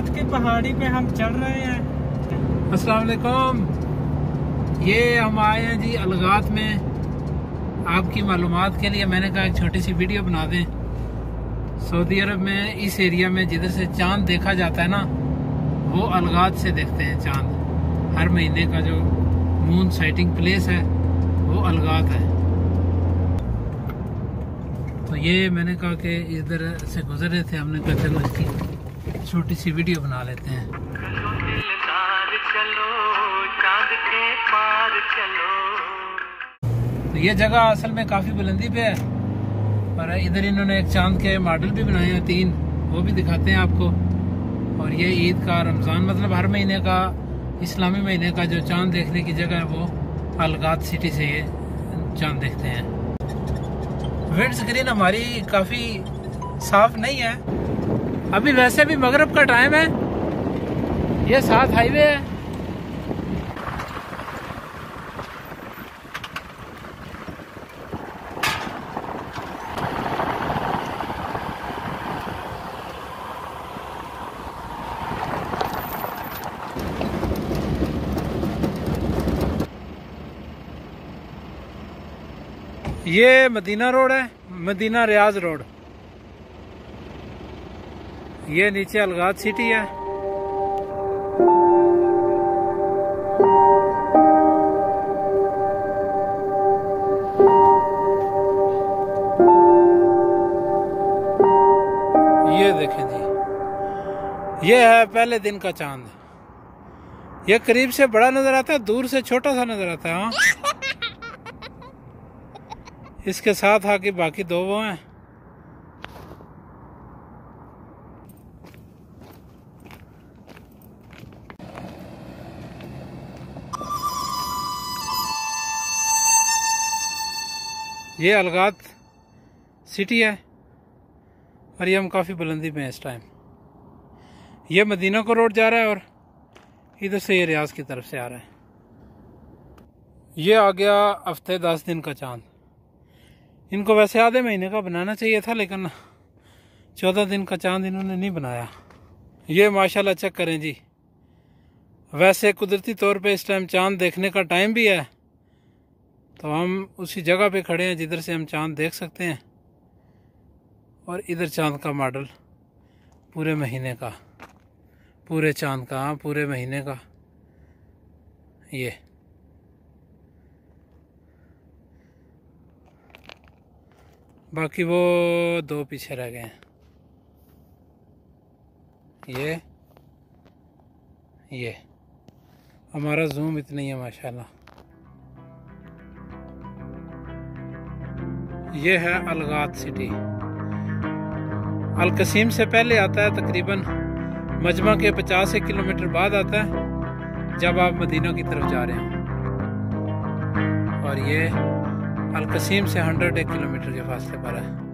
अलगात की पहाड़ी पे हम चढ़ रहे हैं। अस्सलाम वालेकुम। ये हम आए हैं जी अलगात में। आपकी मालूमात के लिए मैंने कहा एक छोटी सी वीडियो बना दें। सऊदी अरब में इस एरिया में जिधर से चांद देखा जाता है ना, वो अलगात से देखते हैं चांद। हर महीने का जो मून साइटिंग प्लेस है वो अलगात है। तो ये मैंने कहा कि इधर से गुजर रहे थे, हमने कहा चलो इसकी छोटी सी वीडियो बना लेते हैं। तो ये जगह असल में काफ़ी बुलंदी पे है, और इधर इन्होंने एक चांद के मॉडल भी बनाए हैं 3, वो भी दिखाते हैं आपको। और ये ईद का, रमज़ान, मतलब हर महीने का, इस्लामी महीने का जो चांद देखने की जगह है वो अलगात सिटी से ये चांद देखते हैं। विंड स्क्रीन हमारी काफ़ी साफ नहीं है अभी, वैसे भी मगरिब का टाइम है। ये 7 हाईवे है। ये मदीना रोड है, मदीना रियाज रोड। ये नीचे अलगात सिटी है। ये देखें जी, ये है पहले दिन का चांद। ये करीब से बड़ा नजर आता है, दूर से छोटा सा नजर आता है। हाँ, इसके साथ आके बाकी 2 वो हैं। ये अलगात सिटी है और ये हम काफ़ी बुलंदी पे हैं इस टाइम। ये मदीना को रोड जा रहा है और इधर से ये रियाज की तरफ से आ रहा है। ये आ गया हफ्ते 10 दिन का चांद। इनको वैसे आधे महीने का बनाना चाहिए था, लेकिन 14 दिन का चांद इन्होंने नहीं बनाया। ये माशाल्लाह चेक करें जी। वैसे कुदरती तौर पे इस टाइम चांद देखने का टाइम भी है, तो हम उसी जगह पे खड़े हैं जिधर से हम चांद देख सकते हैं। और इधर चांद का मॉडल पूरे महीने का, पूरे चांद का, हाँ पूरे महीने का। ये बाकी वो 2 पीछे रह गए हैं। ये हमारा जूम इतना ही है माशाल्लाह। ये है अलगात सिटी। अलकसीम से पहले आता है, तकरीबन मजमा के 50 किलोमीटर बाद आता है जब आप मदीना की तरफ जा रहे हैं। और ये अलकसीम से 101 किलोमीटर के फासले पर है।